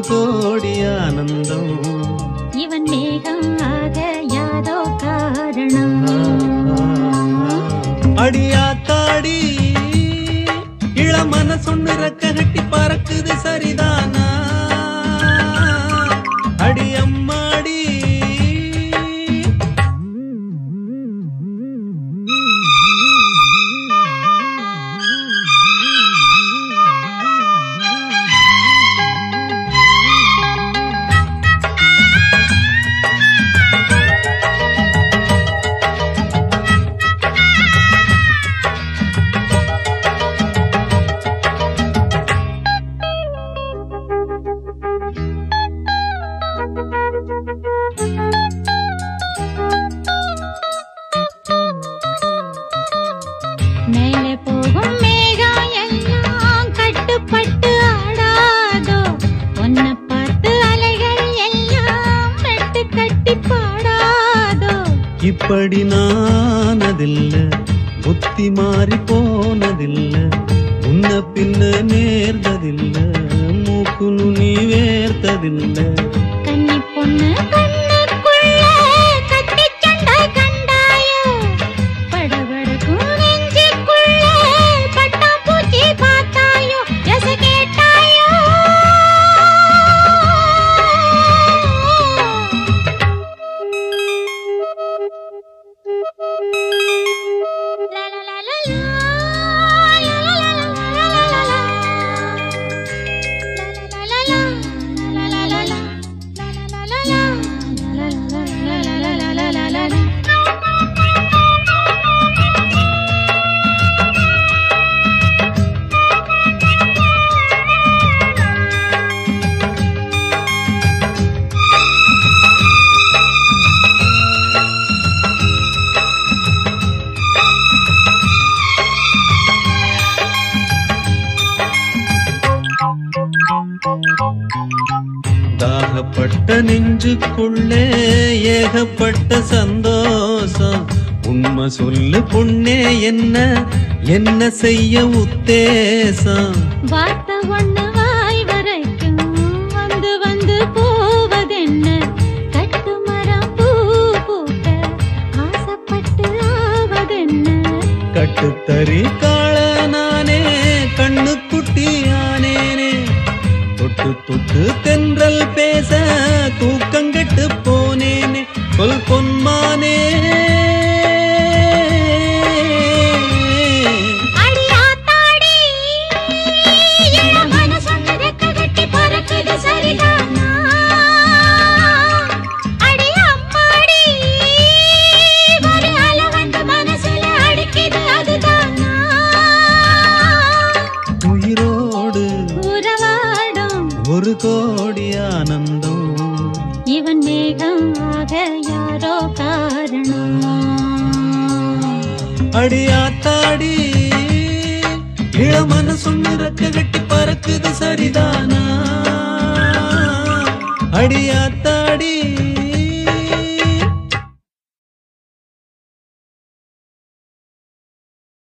கோடி ஆனந்தம். இவன் மேகம் ஆக யாரோ காரணம். அடியாத்தாடி இளமன சொன்னு ரெக்க கட்டி பறக்குது சரிதானா? அடி அம்மாடி மேலே போகும் மேகம் எல்லாம் கட்டுப்பட்டு ஆடாதோ. உன்னை பார்த்து அலைகள் எல்லாம் மெட்டு கட்டி பாடாதோ. இப்படி நானதில்ல, புத்தி மாறி போனதில்ல, முன்ன பின்ன நேர்ந்ததில்ல, மூக்கு நுனி வேர்த்ததில்ல. கன்னி பொண்ணு கண்ணுக்குள்ள கத்தி சண்டை கண்டாயோ. படபடக்கும் நெஞ்சுக்குள்ள பட்டாம்பூச்சி பார்த்தாயோ. எச கேட்டாயோ. தாகப்பட்ட நெஞ்சுக்குள்ளே ஏகப்பட்ட சந்தோஷம். உண்மை சொல்லு பொண்ணே, என்ன என்ன செய்ய உத்தேசம்? வார்த்தை ஒண்ணு வாய் வரைக்கும் வந்து வந்து போவதென்ன? கட்டு மரம் பூ பூக்க ஆசைப்பட்டு ஆவதென்ன? கட்டுத்தறி காள நானே கண்ணு குட்டியானேனே. தொட்டு தொட்டு தென்றல் பேச தூக்கங்கெட்டு போனேனே. சொல் பொன்மானே அடியாத்தாடி இளமன சொன்ன ரெக்க கட்டி பறக்குது சரிதானா? அடி அம்மாடி ஒரு அலை வந்து மனசுல அடிக்குது அதுதானா? உயிரோடு உறவாடும் ஒரு கோடி ஆனந்தம். இவன் மேகம் ஆக யாரோ காரணம். அடியாத்தாடி இளமன சொன்னு ரெக்க கட்டி பறக்குது சரிதானா? அடியாத்தாடி